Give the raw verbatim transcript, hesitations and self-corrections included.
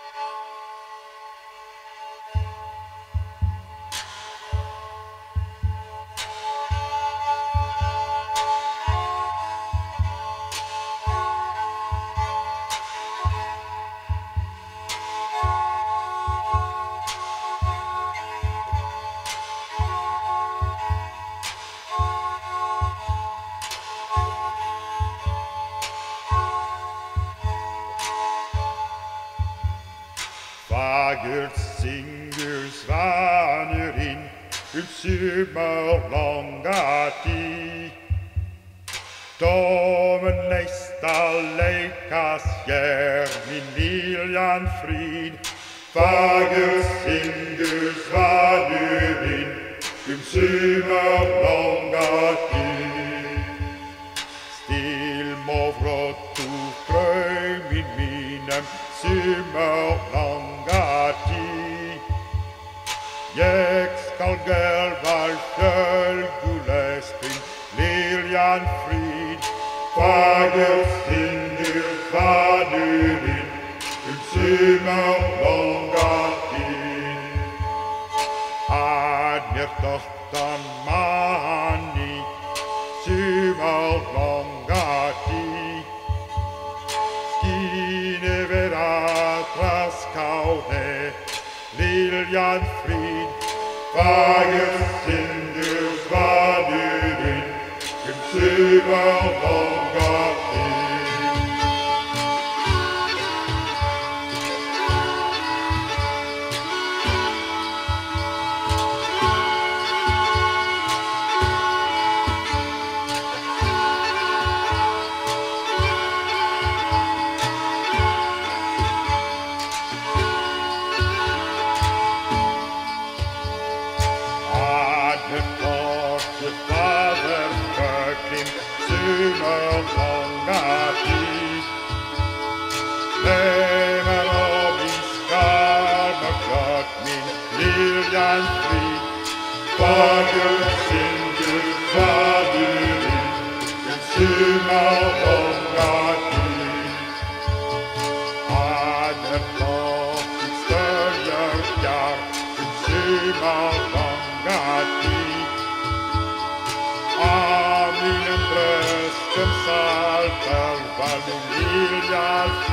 Fagert synger svaner inn ur sommerlånga tid. Domen nästa lekas ger min viljan frid. Fagert synger svaner inn ur sommerlånga tid. Still må vrotto frøy min minem sommerlånga tid. Jeg skal gelvar fjölgulespring liljan frid. Fagert synger svaner inn ur sommerlånga tid. Adner dottern mani sommerlånga tid. Skine veratras kaune liljan frid. Fagert synger svaner inn ur sommerlånga tid. Fader förklim sommerlånga tid. Lever och viskar med klart min viljan frid. Fagert synger svaner inn ur sommerlånga tid. Adner fattig störjer jar ur sommerlånga tid. Av minen brösten saltar var min vilja